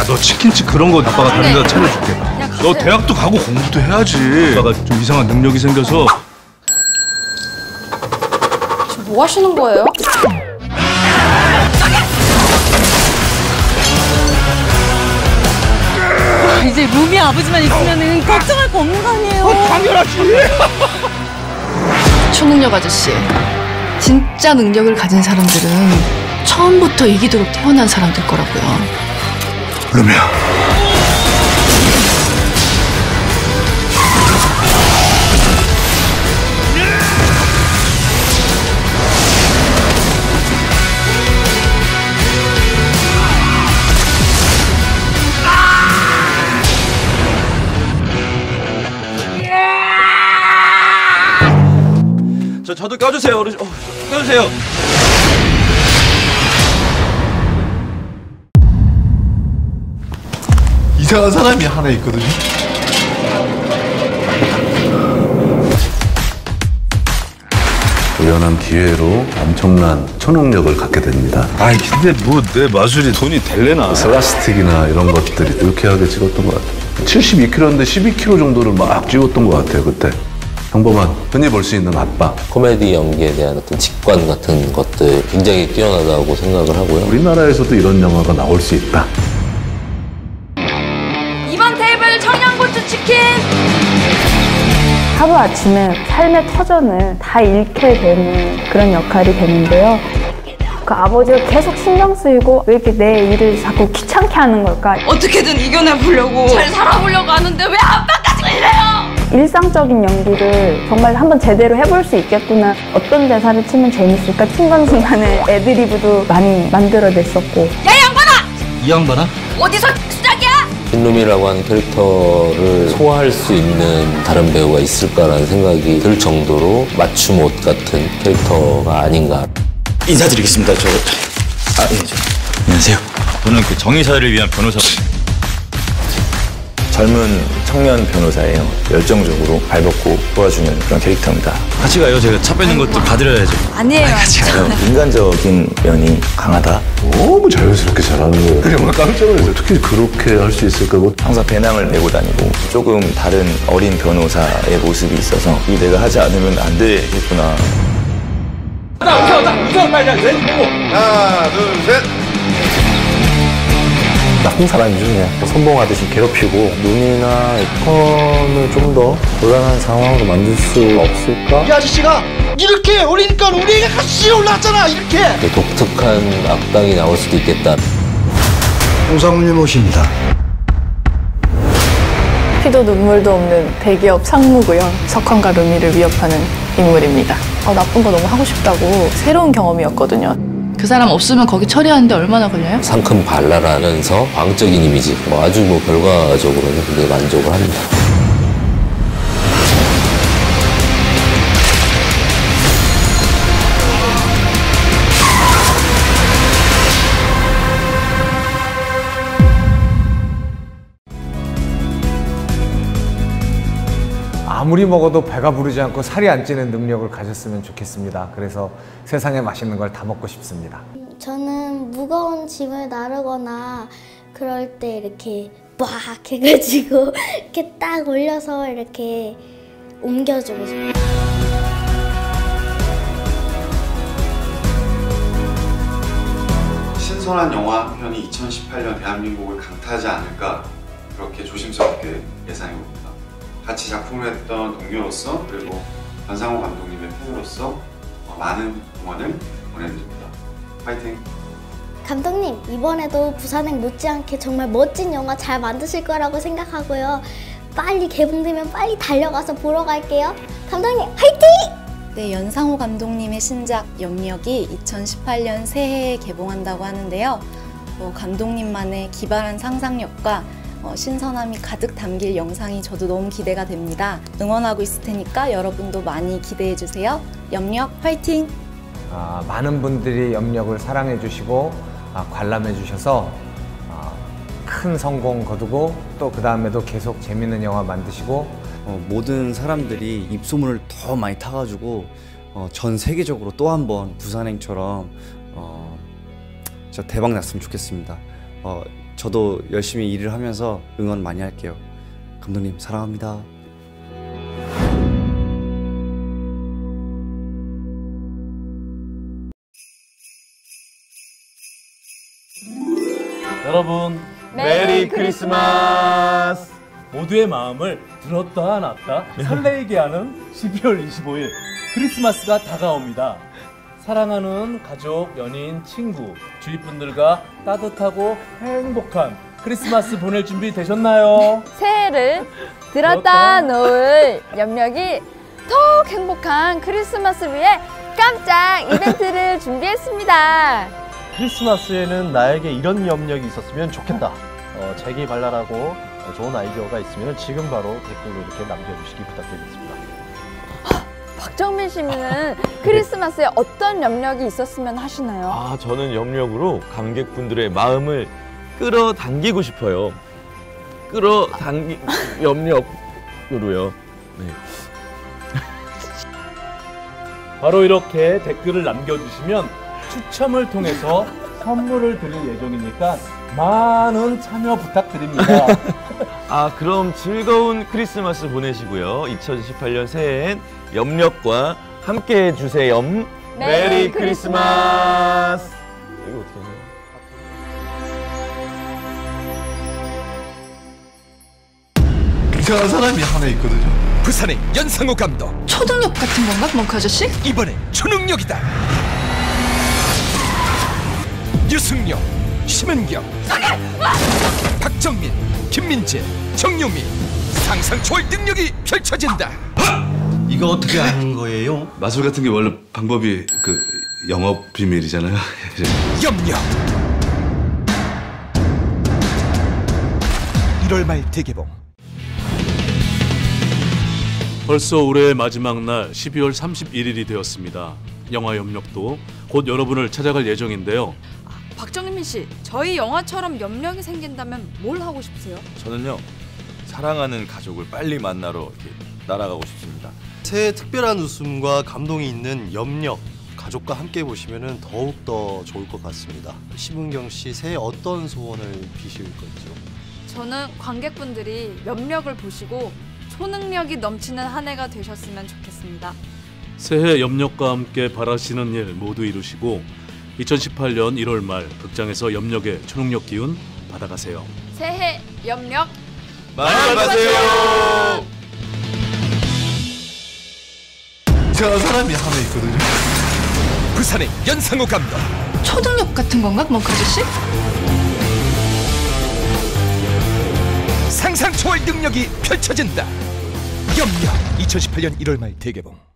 너 치킨집 그런 거 아빠가 다른 데다 차려줄게. 너 대학도 가고 공부도 해야지. 아빠가 좀 이상한 능력이 생겨서. 지금 뭐 하시는 거예요? 이제 루미 아버지만 있으면 걱정할 거 없는 거 아니에요? 당연하지. 초능력 아저씨, 진짜 능력을 가진 사람들은 처음부터 이기도록 태어난 사람들 거라고요. 루미야. 저도 껴주세요, 어르신. 껴주세요. 이상한 사람이 하나 있거든요. 우연한 기회로 엄청난 초능력을 갖게 됩니다. 아이 근데 뭐 내 마술이 돈이 될래나. 슬라스틱이나 이런 것들이 유쾌하게 찍었던 것 같아요. 72kg인데 12kg 정도를 막 찍었던 것 같아요, 그때. 평범한, 흔히 볼 수 있는 아빠. 코미디 연기에 대한 어떤 직관 같은 것들 굉장히 뛰어나다고 생각을 하고요. 우리나라에서도 이런 영화가 나올 수 있다. 이번 테이블 청양고추 치킨! 하루아침에 삶의 터전을 다 잃게 되는 그런 역할이 되는데요. 그 아버지가 계속 신경 쓰이고 왜 이렇게 내 일을 자꾸 귀찮게 하는 걸까? 어떻게든 이겨내보려고 잘 살아보려고 하는데 왜 아빠까지 이래요! 일상적인 연기를 정말 한번 제대로 해볼 수 있겠구나. 어떤 대사를 치면 재밌을까? 순간순간에 애드리브도 많이 만들어냈었고. 야, 이 양반아! 이 양반아? 어디서 시작이야? 신루미라고 하는 캐릭터를 소화할 수 있는 다른 배우가 있을까라는 생각이 들 정도로 맞춤 옷 같은 캐릭터가 아닌가. 인사드리겠습니다. 안녕하세요. 저는 그 정의사를 위한 변호사. 젊은 청년 변호사예요. 열정적으로 발벗고 도와주는 그런 캐릭터입니다. 같이 가요. 제가 차 빼는 것도 봐드려야죠. 아니에요. 같이 가요. 인간적인 면이 강하다. 너무 자연스럽게 잘하는 거예요. 그냥 막 깜짝 놀랐어요. 어떻게 그렇게 할 수 있을까? 항상 배낭을 메고 다니고 조금 다른 어린 변호사의 모습이 있어서 이 내가 하지 않으면 안 되겠구나. 하나, 둘, 셋. 나쁜 사람이죠. 그냥 선봉하듯이 괴롭히고 눈이나 턴을 좀 더 곤란한 상황으로 만들 수 없을까? 이 아저씨가 이렇게 올리니까 우리 애가 같이 올라왔잖아. 이렇게 독특한 악당이 나올 수도 있겠다. 홍사무님 오십니다. 피도 눈물도 없는 대기업 상무고요. 석환과 루미를 위협하는 인물입니다. 나쁜 거 너무 하고 싶다고 새로운 경험이었거든요. 그 사람 없으면 거기 처리하는데 얼마나 걸려요? 상큼 발랄하면서 광적인 이미지. 아주 결과적으로는 굉장히 만족을 합니다. 아무리 먹어도 배가 부르지 않고 살이 안 찌는 능력을 가졌으면 좋겠습니다. 그래서 세상에 맛있는 걸 다 먹고 싶습니다. 저는 무거운 짐을 나르거나 그럴 때 이렇게 막 해가지고 이렇게 딱 올려서 이렇게 옮겨주고 싶어요. 신선한 영화 한 편이 2018년 대한민국을 강타하지 않을까 그렇게 조심스럽게 예상해봅니다. 같이 작품을 했던 동료로서 그리고 변상호 감독님의 팬으로서 많은 응원을 보내드립니다. 파이팅! 감독님, 이번에도 부산행 못지않게 정말 멋진 영화 잘 만드실 거라고 생각하고요. 빨리 개봉되면 빨리 달려가서 보러 갈게요. 감독님, 화이팅! 네, 연상호 감독님의 신작 염력이 2018년 새해에 개봉한다고 하는데요. 감독님만의 기발한 상상력과 신선함이 가득 담길 영상이 저도 너무 기대가 됩니다. 응원하고 있을 테니까 여러분도 많이 기대해 주세요. 염력 화이팅! 많은 분들이 염력을 사랑해 주시고 관람해 주셔서 큰 성공 거두고 또 그 다음에도 계속 재밌는 영화 만드시고 모든 사람들이 입소문을 더 많이 타가지고 전 세계적으로 또 한 번 부산행처럼 진짜 대박 났으면 좋겠습니다. 저도 열심히 일을 하면서 응원 많이 할게요. 감독님 사랑합니다. 여러분 메리 크리스마스! 모두의 마음을 들었다 놨다 설레게 하는 12월 25일 크리스마스가 다가옵니다. 사랑하는 가족, 연인, 친구, 주위 분들과 따뜻하고 행복한 크리스마스 보낼 준비 되셨나요? 새해를 들었다 놓을 염력이 더욱 행복한 크리스마스를 위해 깜짝 이벤트를 준비했습니다. 크리스마스에는 나에게 이런 염력이 있었으면 좋겠다. 재기발랄하고 좋은 아이디어가 있으면 지금 바로 댓글로 이렇게 남겨주시기 부탁드리겠습니다. 박정민 씨는 크리스마스에 어떤 염력이 있었으면 하시나요? 저는 염력으로 관객분들의 마음을 끌어당기고 싶어요. 염력으로요. 네. 바로 이렇게 댓글을 남겨주시면 추첨을 통해서 선물을 드릴 예정이니까 많은 참여 부탁드립니다. 그럼 즐거운 크리스마스 보내시고요. 2018년 새해엔 염력과 함께 해주세요. 메리 크리스마스! 이거 어떻게 하세요? 이상한 사람이 하나 있거든요. 부산의 연상호 감독. 초능력 같은 건가, 멍크 아저씨? 이번엔 초능력이다. 유승용, 심은경, 박정민, 김민재, 정유미. 상상 초월 능력이 펼쳐진다. 이거 어떻게 하는 거예요? 마술 같은 게 원래 방법이 영업 비밀이잖아요. 염력. 1월 말 대개봉. 벌써 올해의 마지막 날 12월 31일이 되었습니다. 영화 염력도 곧 여러분을 찾아갈 예정인데요. 박정민 씨, 저희 영화처럼 염력이 생긴다면 뭘 하고 싶으세요? 저는요, 사랑하는 가족을 빨리 만나러 이렇게 날아가고 싶습니다. 새해 특별한 웃음과 감동이 있는 염력, 가족과 함께 보시면 더욱더 좋을 것 같습니다. 심은경 씨, 새해 어떤 소원을 비실 거죠? 저는 관객분들이 염력을 보시고 초능력이 넘치는 한 해가 되셨으면 좋겠습니다. 새해 염력과 함께 바라시는 일 모두 이루시고 2018년 1월 말 극장에서 염력의 초능력 기운 받아가세요. 새해 염력 많이 받으세요. 이상한 사람이 하나 있거든요. 부산의 연상호 감독. 초능력 같은 건가, 멍크 아저씨? 상상 초월 능력이 펼쳐진다. 염력 2018년 1월 말 대개봉.